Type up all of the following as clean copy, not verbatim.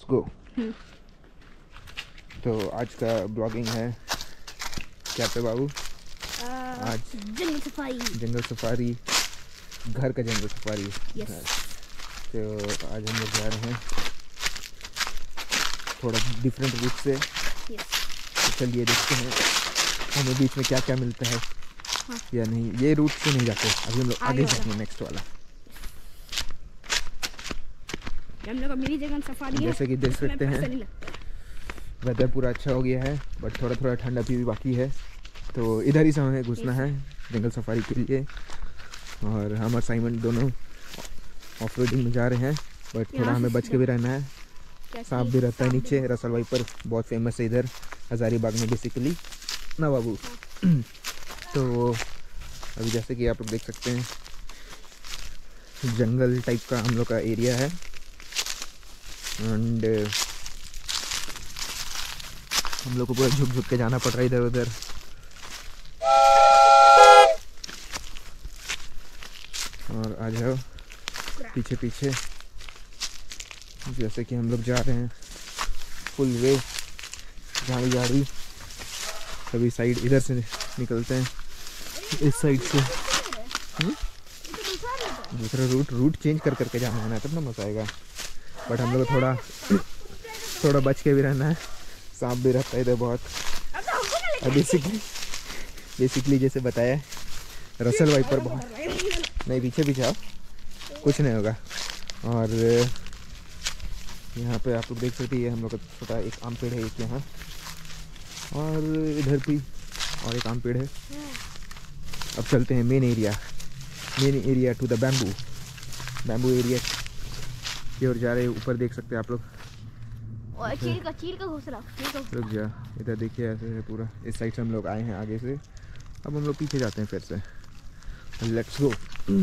गो। तो आज का ब्लॉगिंग है क्या पे बाबू? आज जंगल सफारी, घर का जंगल सफारी। तो आज हम लोग जा रहे हैं थोड़ा डिफरेंट रूट से। तो चलिए देखते हैं हमें बीच में क्या क्या मिलता है या नहीं। ये रूट से नहीं जाते, अभी हम लोग आगे जाएंगे नेक्स्ट वाला। हम लोग मिनी जंगल सफारी जैसे कि देख सकते हैं वेदर पूरा अच्छा हो गया है, बट थोड़ा थोड़ा ठंड अभी भी बाकी है। तो इधर ही से हमें घुसना है जंगल सफारी के लिए। और हम और साइमन दोनों ऑफ रोडिंग में जा रहे हैं, बट थोड़ा हमें बच के भी रहना है। सांप भी रहता है नीचे। रसल वाइपर बहुत फेमस है इधर हजारीबाग में बेसिकली ना बाबू। तो अभी जैसे कि आप लोग देख सकते हैं जंगल टाइप का हम लोग का एरिया है। एंड हम लोग को पूरा झुक झुक के जाना पड़ रहा है इधर उधर। और आ जाओ पीछे पीछे, जैसे कि हम लोग जा रहे हैं फुल वे, झाड़ी झाड़ी सभी साइड। इधर से निकलते हैं इस साइड से। दूसरा रूट चेंज कर करके जाना है ना, तब ना मजा आएगा। बट हम लोग को थोड़ा बच के भी रहना है, सांप भी रहता है इधर बहुत। और बेसिकली जैसे बताया रसल वाइपर बहुत नहीं, पीछे जाओ कुछ नहीं होगा। और यहाँ पे आप लोग देख सकते हैं हम लोग का छोटा एक आम पेड़ है एक यहाँ, और इधर भी और एक आम पेड़ है। अब चलते हैं main area to the bamboo area की ओर जा रहे हैं। ऊपर देख सकते हैं आप लोग, चील का घोंसला। रुक जा, इधर देखिए ऐसे है पूरा। इस साइड से हम लोग आए हैं आगे से, अब हम लोग पीछे जाते हैं फिर से। Let's go.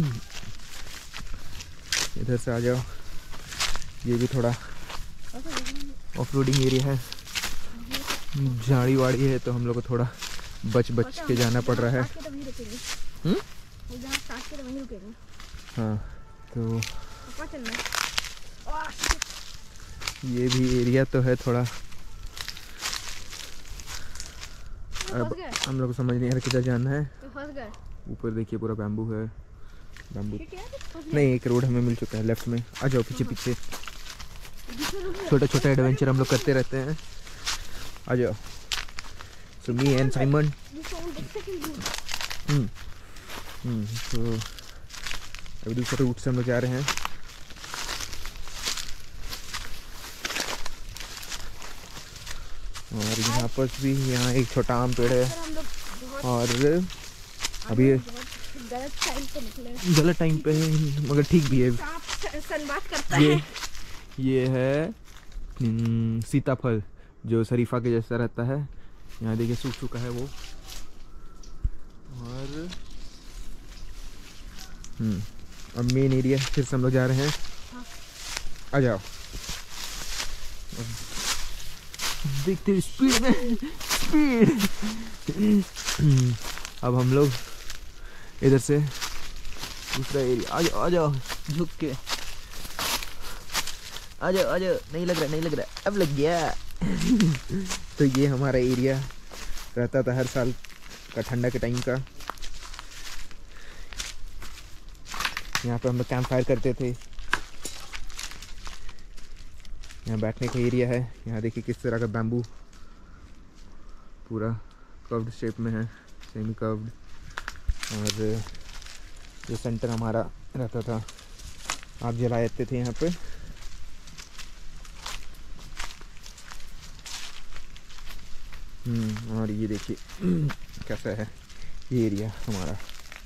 इधर से आ जाओ, ये भी थोड़ा ऑफ रोडिंग एरिया है, झाड़ी वाड़ी है, तो हम लोग को थोड़ा बच के जाना पड़ रहा है। हाँ, तो ये भी एरिया तो है थोड़ा। अब हम लोग को समझ नहीं आ रहा किधर जाना है। ऊपर देखिए पूरा बैम्बू है। नहीं, एक रोड हमें मिल चुका है लेफ्ट में। आ जाओ पीछे पीछे। छोटा छोटा एडवेंचर हम लोग करते रहते हैं, आ जाओ। So me and Simon. तो अभी दूसरे रूट से हम लोग जा रहे हैं। और यहाँ पर भी यहाँ एक छोटा आम पेड़ है। और अभी गलत टाइम पे है, मगर ठीक भी है। ये है सीताफल जो शरीफा के जैसा रहता है। यहाँ देखिए सूख चुका है वो। और अब मेन एरिया फिर से हम लोग जा रहे हैं। आ जाओ, देखते स्पीड में स्पीड। अब हम लोग इधर से दूसरा एरिया। आ जाओ झुक के, आ जाओ नहीं लग रहा, अब लग गया। तो ये हमारा एरिया रहता था हर साल का ठंडा के टाइम का। यहाँ पे हम लोग कैंप फायर करते थे। यहाँ बैठने का एरिया है। यहाँ देखिए किस तरह का बैम्बू पूरा कर्व्ड शेप में है, सेमी कर्व्ड। और जो सेंटर हमारा रहता था, आप जलाए जाते थे यहाँ पे। और ये देखिए कैसा है ये एरिया हमारा।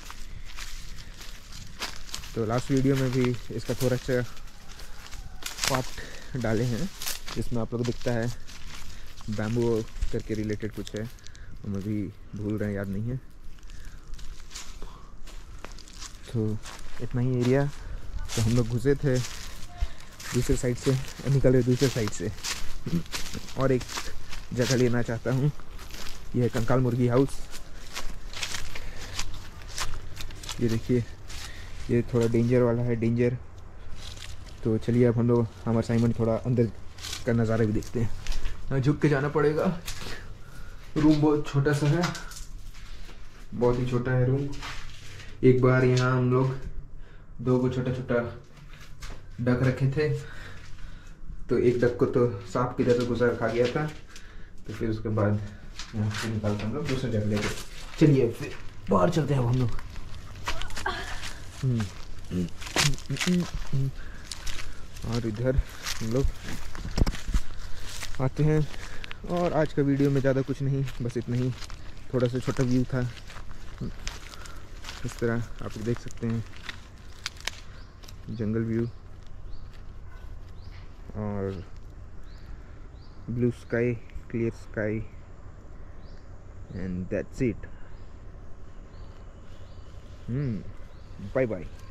तो लास्ट वीडियो में भी इसका थोड़ा सा पार्ट डाले हैं, जिसमें आप लोग दिखता है बैम्बू करके रिलेटेड कुछ है, हम अभी भूल रहे हैं, याद नहीं है। तो इतना ही एरिया। तो हम लोग घुसे थे दूसरे साइड से, निकले दूसरे साइड से। और एक जगह लेना चाहता हूँ, यह है कंकाल मुर्गी हाउस। ये देखिए ये थोड़ा डेंजर वाला है, डेंजर। तो चलिए अब हम लोग, हमारा साइमन थोड़ा अंदर का नज़ारा भी देखते हैं। यहाँ झुक के जाना पड़ेगा। रूम बहुत छोटा सा है, बहुत ही छोटा है रूम। एक बार यहाँ हम लोग 2 को छोटा छोटा डक रखे थे, तो एक डक को तो सांप की जैसे गुजर खा गया था, तो फिर उसके बाद यहाँ से निकाल कर हम लोग दूसरे जगह लेके। चलिए फिर बाहर चलते हैं अब हम लोग। और इधर हम लोग आते हैं। और आज का वीडियो में ज़्यादा कुछ नहीं, बस इतना ही, थोड़ा सा छोटा व्यू था। इस तरह आप लोग देख सकते हैं जंगल व्यू और blue sky, clear sky, and that's it. Bye bye.